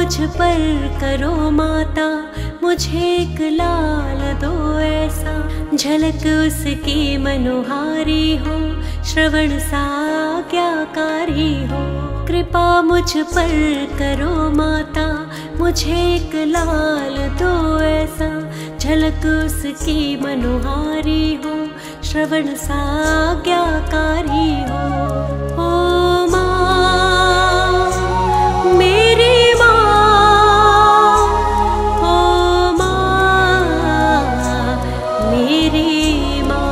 मुझ पर करो माता, मुझे एक लाल दो ऐसा, झलक उसकी मनोहारी हो, श्रवण साज्ञाकारी हो। कृपा मुझ पर करो माता, मुझे एक लाल दो ऐसा, झलक उसकी मनोहारी हो, श्रवण साज्ञाकारी हो। ओ माँ मेरी माँ, ओ माँ मेरी माँ।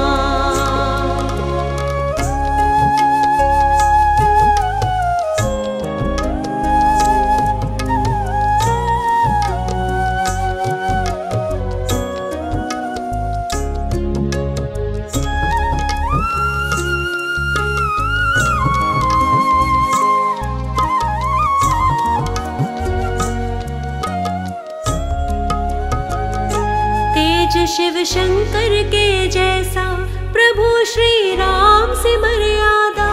शिव शंकर के जैसा, प्रभु श्री राम से मर्यादा।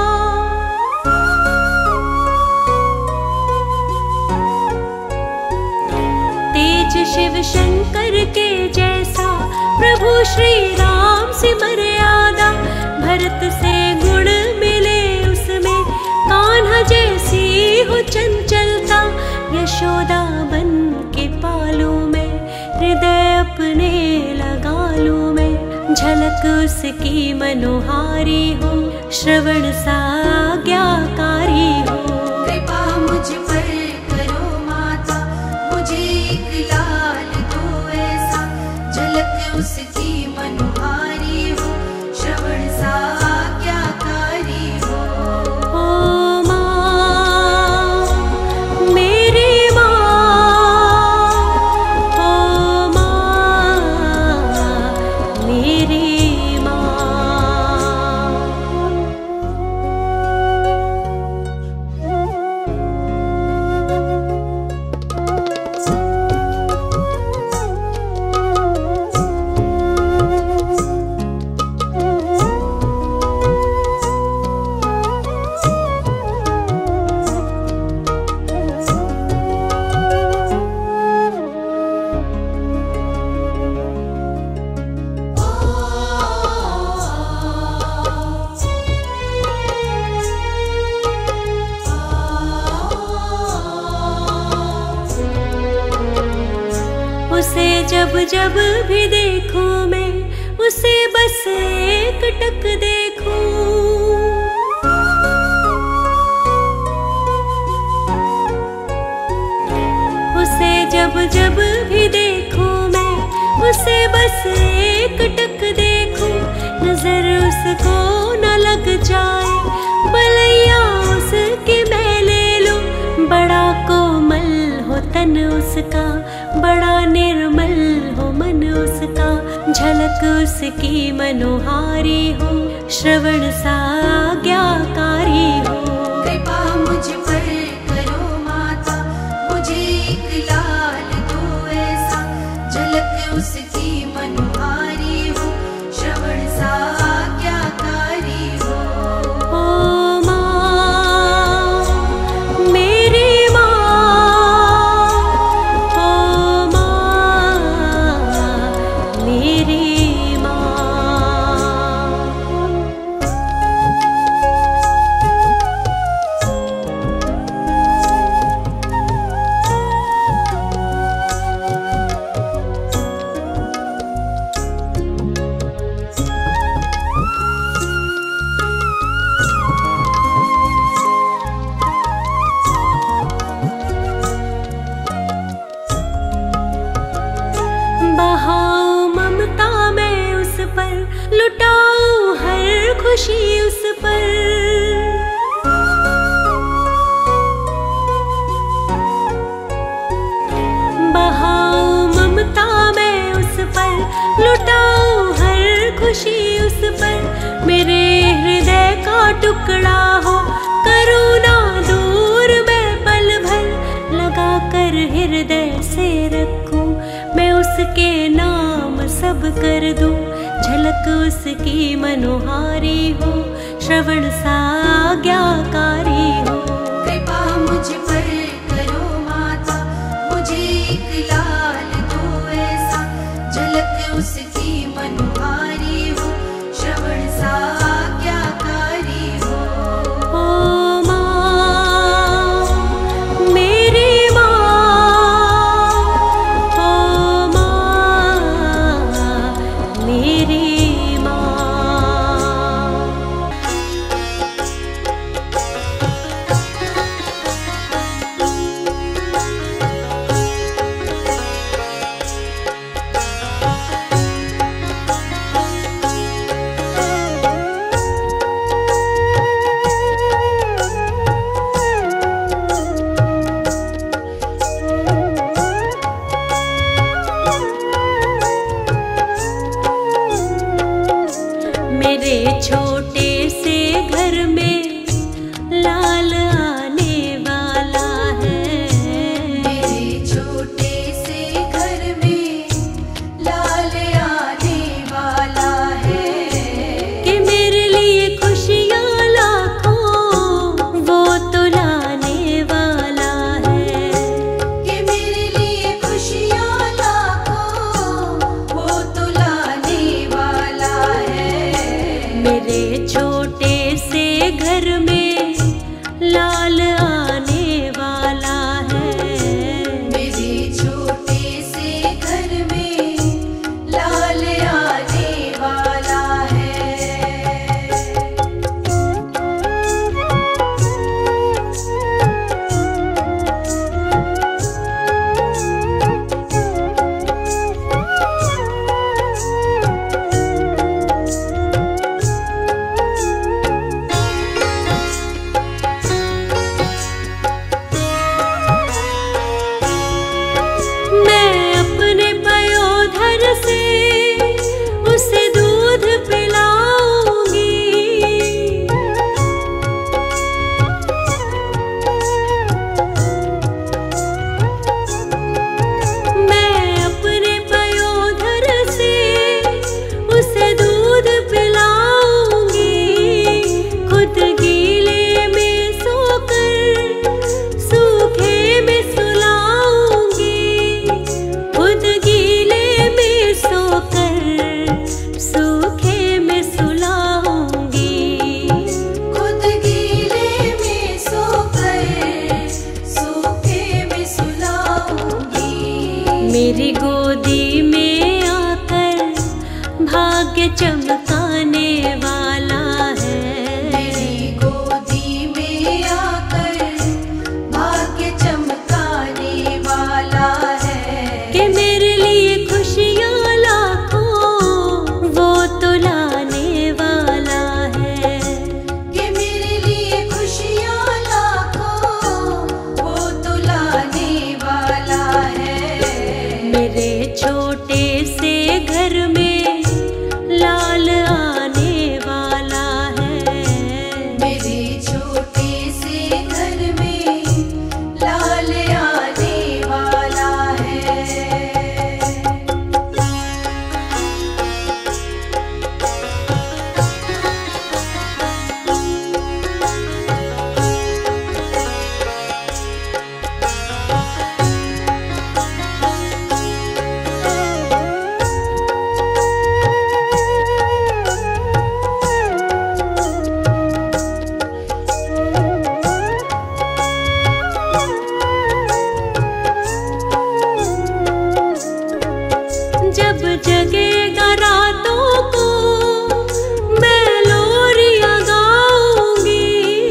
तेज शिव शंकर के जैसा, प्रभु श्री राम से मर्यादा। भरत से गुण मिले उसमें, कान्हा जैसी हो चंचलता। यशोदा बन के पालू में, हृदय अपने लगा लूं मैं। झलक उसकी मनोहारी हो, श्रवण साज्ञाकारी हो। कृपा मुझ पर करो माता, मुझे एक लाल दो ऐसा, झलक उसकी मनोहारी हो, श्रवण साज्ञाकारी हो। ओ माँ मेरी माँ, ओ मेरी माँ। उसे जब जब भी देखूं मैं, उसे बस एक टक देखूं। उसे जब जब भी देखूं मैं, उसे बस एक टक देखूं। नजर उसको न लग जाए, बलैया उसके मैं ले लूं। बड़ा कोमल हो तन उसका, बड़ा निर्मल हो मन उसका। झलक उसकी मनोहारी हो, श्रवण साज्ञाकारी हो। कृपा मुझ पर करो माता, मुझे एक लाल दो ऐसा, झलक उसकी मनोहारी हो, श्रवण साज्ञाकारी हो। ओ माँ मेरी माँ, ओ माँ मेरी माँ। बहाऊं ममता मैं उस पर, लुटाऊं हर खुशी उस पर। बहाऊं ममता मैं उस पर, लुटाऊं हर खुशी उस पर। मेरे हृदय का टुकड़ा हो, करुणा दूर मैं पल भर लगा कर हृदय से रखूं। मैं उसके नाम सब कर दूं, झलक उसकी मनोहारी हो, श्रवण साज्ञाकारी हो। कृपा मुझ पर करो एक लाल दो ऐसा, झलक उसकी मनोहारी हो, श्रवण सा आज्ञाकारी हो। ओ माँ मेरी माँ, ओ माँ मेरी माँ। मेरे छोटे से घर में लाल आने वाला है, मेरे छोटे से घर में लाल आने वाला है, कि मेरे लिए खुशियाँ लाखों वो तो लाने वाला है, कि मेरे लिए खुशियाँ लाखों वो तो लाने वाला है। मेरे छोटे से घर में लाल आने वाला है। मेरे छोटे से घर में लाल आने वाला है। मैं अपने पयोधर से उसे दूध पिलाऊंगी, मैं अपने पयोधर से उसे दूध पिलाऊंगी, खुद गीले में सोकर सूखे में सुलाऊंगी, खुद गीले में सोकर सूखे में सुलाऊंगी। खुद गीले में सोकर सूखे में सुलाऊंगी। मेरी गोदी में आकर भाग्य चमकाने वाला है, मेरी गोदी में आकर भाग्य चमकाने वाला है, कि मेरे लिए खुशियाँ लाखों वो तो लाने वाला है, कि मेरे लिए खुशियाँ लाखों वो तो लाने वाला है। मेरे छोटे से घर में लाल आने वाला है। मेरे छोटे से घर में लाल आने वाला है। जब जगेगा रातों को मैं लोरियां गाऊंगी,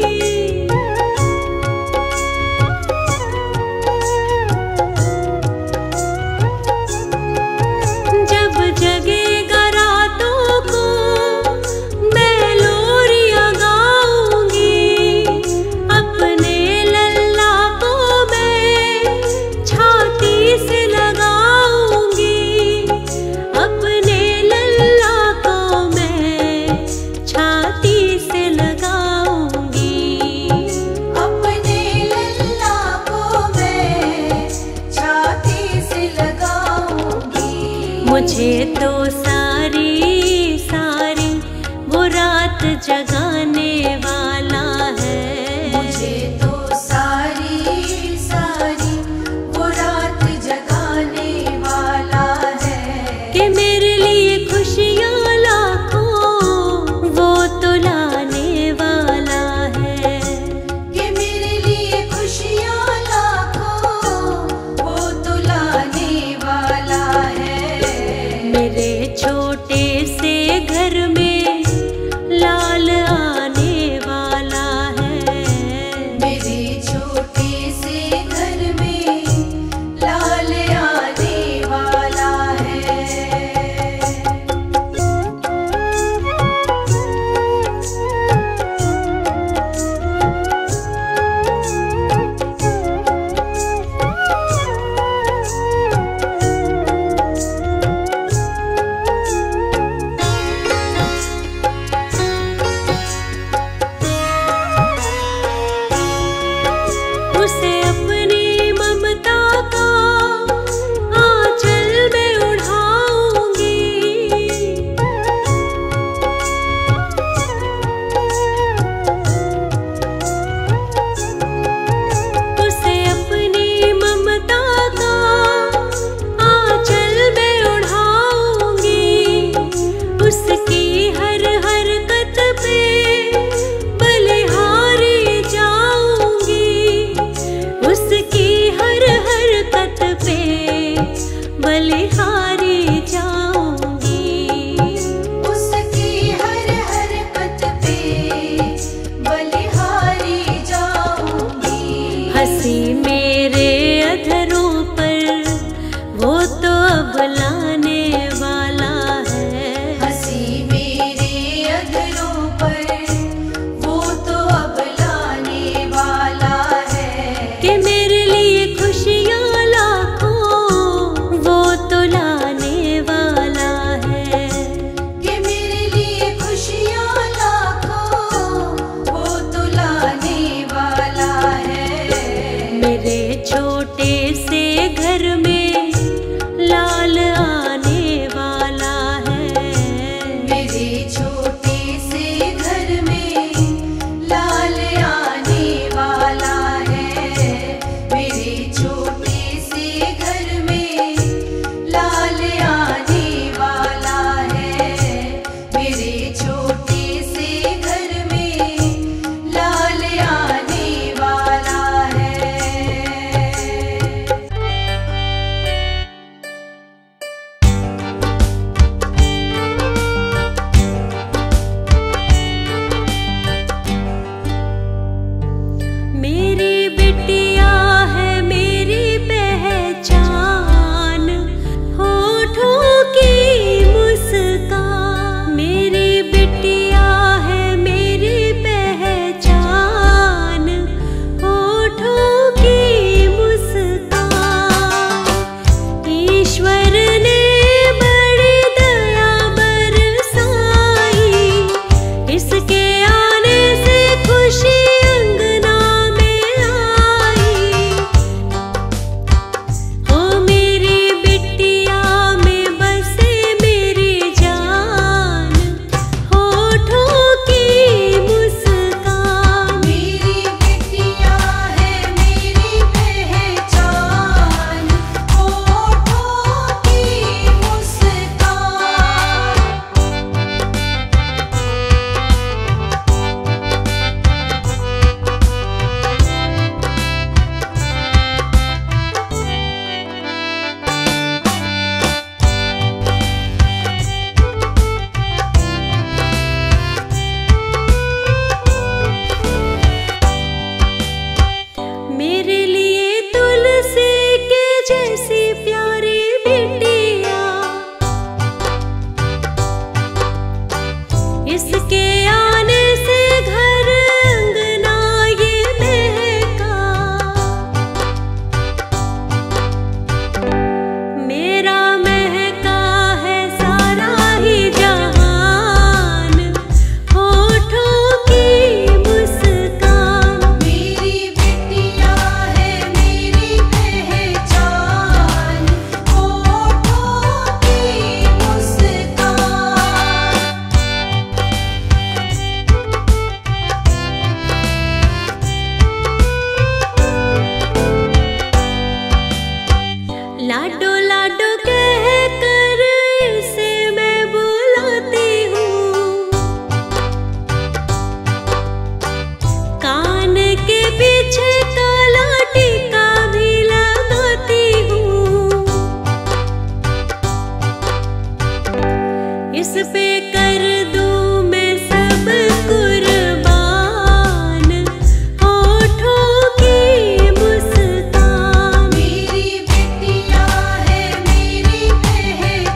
जब जगेगा रातों को मैं लोरियां गाऊंगी, अपने लल्ला को मैं छाती से लगाऊंगी, अपने लल्ला को मैं छाती से लगाऊंगी, अपने लल्ला को मैं छाती से लगाऊंगी। मुझे तो सारी सारी वो रात जगाने वाला है, मुझे तो सारी सारी वो रात जगा बलिहारी जाऊंगी। उसकी हर हरकत पे बलिहारी जाऊंगी। हंसी मेरे अधरों पर वो तो अब लाने वाला है। हंसी मेरे अधरों पर वो तो अब लाने वाला है। कि मेरे लिए खुशियाँ लाखों वो तो लाने वाला है। कि मेरे लिए खुशियाँ लाखों वो तो लाने वाला है। मेरे छोटे से घर में लाल आने वाला है। मेरे छोटे से घर में लाल आने वाला है। मेरे छोटे से घर में लाल आने वाला है। मेरे छोटे से घर में लाल आने वाला है। मेरी बिटिया है मेरी पहचान, होठों की मुस्कान। मेरी बिटिया है मेरी पहचान, होठों की मुस्कान। ईश्वर ने बड़ी दया बरसाई, इसके आने से खुशी अंगना में आई। ओ मेरी बिटिया में बसे मेरी जान, होठों की मुस्कान। मेरी बिटिया है मेरी पहचान, होठों की मुस्कान। मेरे लिए तुलसी के जैसी प्यारी बिटिया, इसके आने से घर अंगना ये महका। मेरा महका है सारा ही जहान, होठों की मुस्कान। मेरी बिटिया है मेरी पहचान, होठों की मुस्कान। लाडो लाडो कह कर इसे मैं बुलाती हूँ, कान के पीछे काला टीका भी लगाती हूँ। इस पे कर दूँ मैं सब कुर्बान, होठों की मुस्कान। मेरी बिटिया है मेरी पहचान,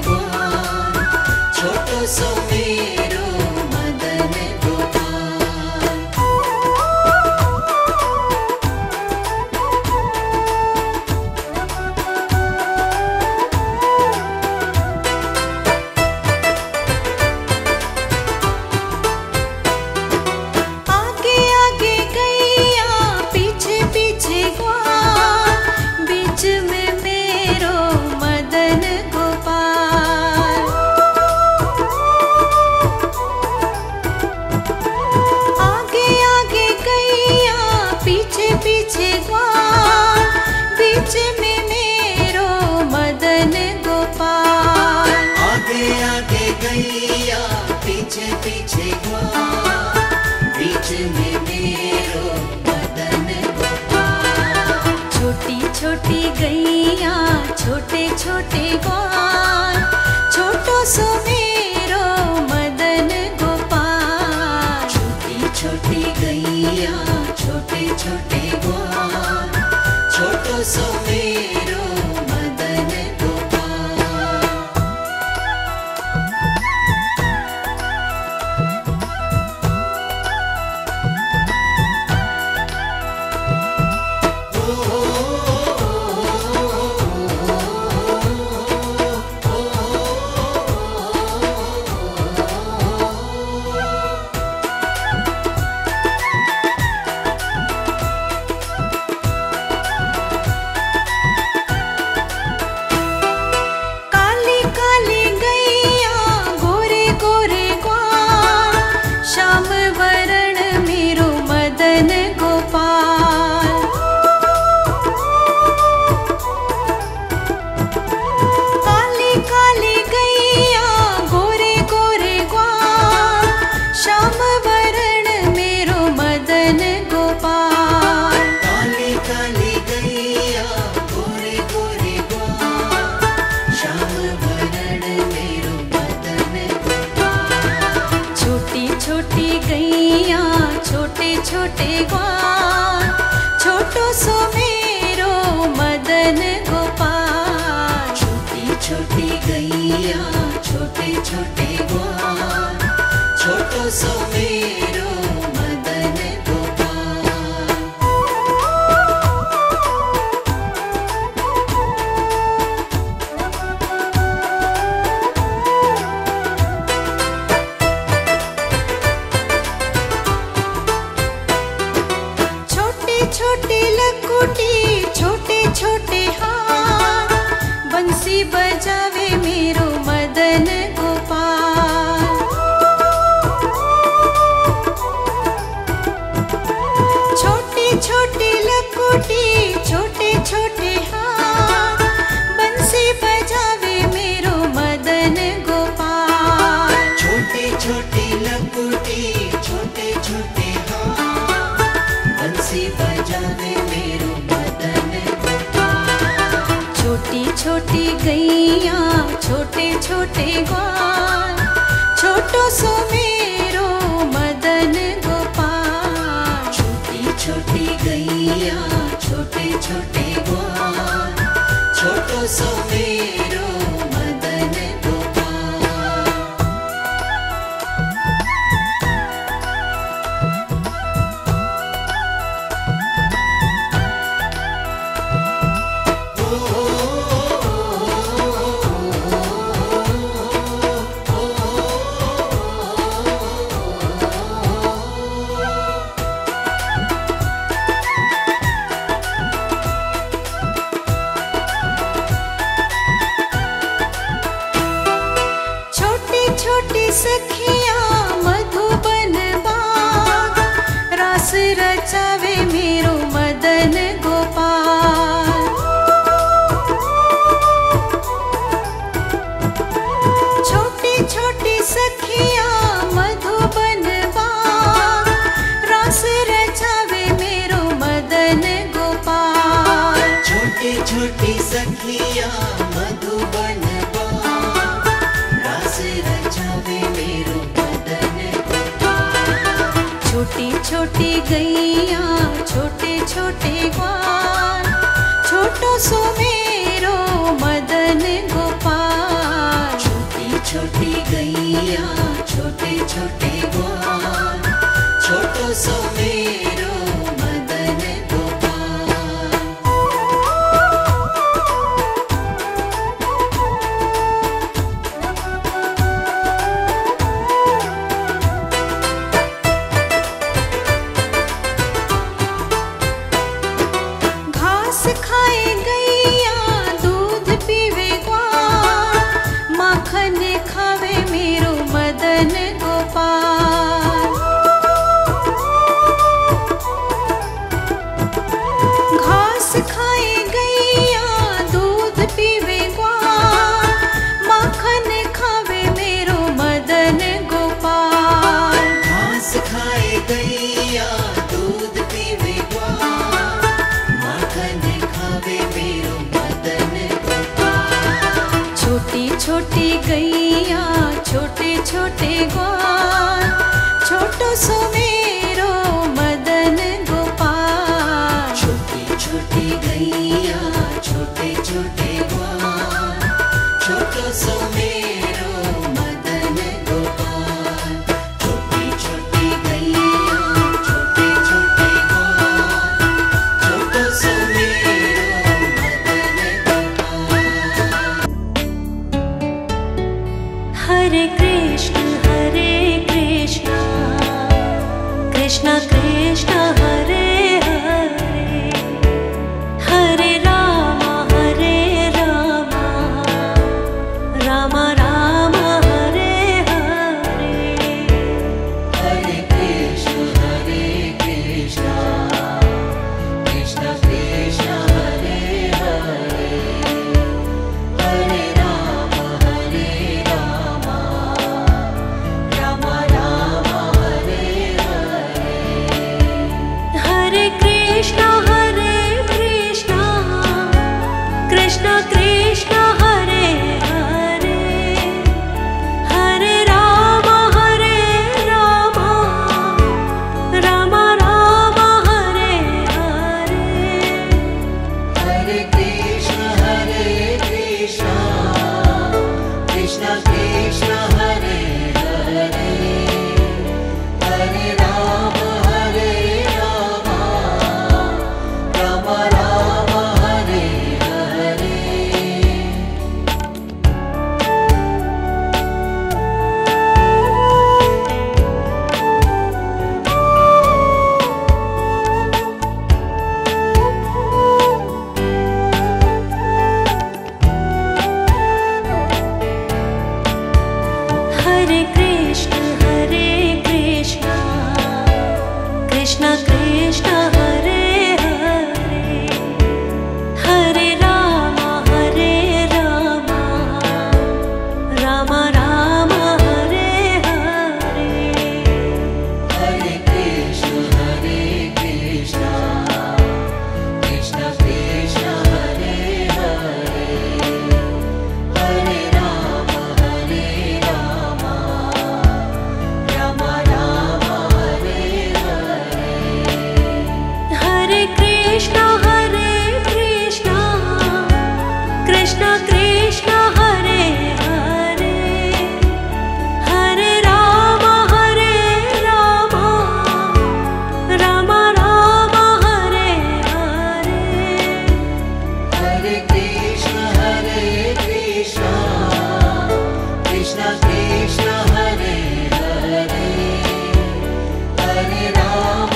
ग्वाल, छोटो सो मेरो मदन गोपाल। आगे आगे गैया, पीछे पीछे ग्वाल, बीच में मेरो मदन गोपाल। आगे आगे गैया, पीछे पीछे ग्वाल, बीच में मेरो मदन गोपाल। आगे आगे गैया, पीछे पीछे ग्वाल, बीच में मेरो मदन गोपाल। छोटी छोटी गैया, छोटे छोटे ग्वाल, छोटो सो मेरो मदन गोपाल। छोटी छोटी गैया, छोटे छोटे ग्वाल, छोटो सो मेरो मदन गोपाल। काली काली गैया, गोरे गोरे ग्वाल, श्याम वरण मेरो मदन गोपाल। काली काली गैया, गोरे गोरे ग्वाल, श्याम वरण मेरो मदन गोपाल। काली काली गैया, गोरे गोरे ग्वाल, श्याम वरण मेरो मदन गोपाल। छोटी छोटी गैया, छोटे छोटे ग्वाल, छोटो सो मेरो मदन गोपाल। छोटी छोटी गैया, छोटे छोटे ग्वाल, छोटो सो मेरो मदन गोपाल। छोटी छोटी लकुटी, छोटे छोटे हाथ, बंसी बजावे मेरो मदन गोपाल। छोटी छोटी लकुटी, छोटे छोटे हाथ, बंसी बजावे मेरो मदन गोपाल। छोटी छोटी लकुटी, छोटे छोटे हाथ, बंसी बजावे मेरो मदन गोपाल। छोटी छोटी गैया, छोटे छोटे ग्वाल, छोटो सो मेरो मदन गोपाल। छोटी छोटी गैया, छोटे छोटे ग्वाल, छोटो सो मेरो मदन गोपाल। छोटी छोटी सखिया, मधुबन बाग, रास रचावे मेरो मदन गोपाल। छोटी छोटी सखिया, मधुबन बाग, रास रचावे मेरो मदन गोपाल। छोटी छोटी सखिया, मधुबन बाग, रास रचावे मेरो मदन गोपाल। छोटी छोटी गैया, छोटे छोटे ग्वाल, छोटो सो मेरो मदन गोपाल। छोटी गैया छोटे छोटे ग्वाल छोटो सो मेरो मदन गोपाल। घास खाए गैया दूध पीवे ग्वाल माखन खावे मेरो मदन गोपाल। घास खाए गैया दूध पीवे ग्वाल माखन खावे मेरो मदन गोपाल। घास खाए गैया दूध पीवे ग्वाल माखन खावे मेरो मदन गोपाल। छोटी छोटी गैया छोटे छोटे ग्वाल छोटो सो मेरो मदन गोपाल। छोटी छोटी गैया छोटे छोटे ग्वाल छोटो सो मेरो मदन गोपाल। छोटी छोटी गैया छोटे छोटे ग्वाल छोटो सो मेरो मदन गोपाल। हरे कृष्ण कृष्ण कृष्ण हरे हरे हरे राम राम राम हरे हरे। हरे कृष्ण कृष्ण कृष्ण हरे हरे हरे राम राम राम हरे हरे। हरे कृष्ण कृष्ण कृष्ण हरे हरे हरे राम राम राम हरे हरे। हरे कृष्ण कृष्ण कृष्ण हरे हरे हरे राम राम हरे हरे। हरे कृष्ण कृष्ण कृष्ण हरे हरे हरे राम राम हरे हरे। हरे कृष्ण कृष्ण कृष्ण हरे हरे हरे राम राम हरे हरे। हरे कृष्ण कृष्ण कृष्ण हरे हरे हरे राम राम हरे हरे। हरे कृष्ण कृष्ण कृष्ण हरे हरे हरे राम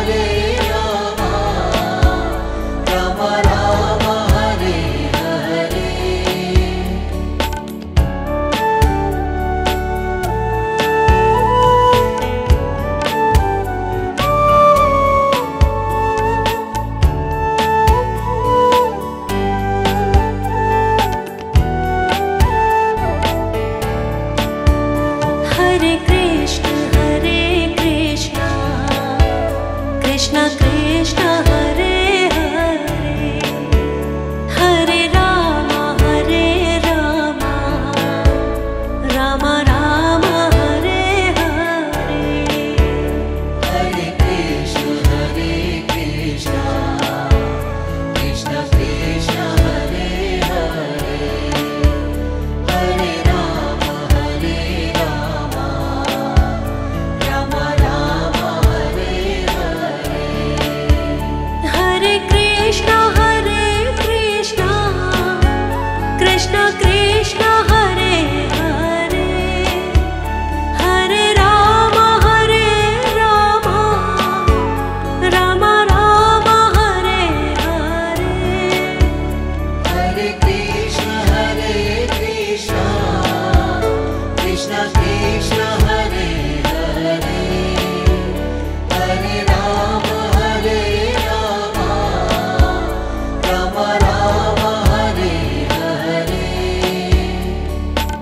राम हरे हरे। हरे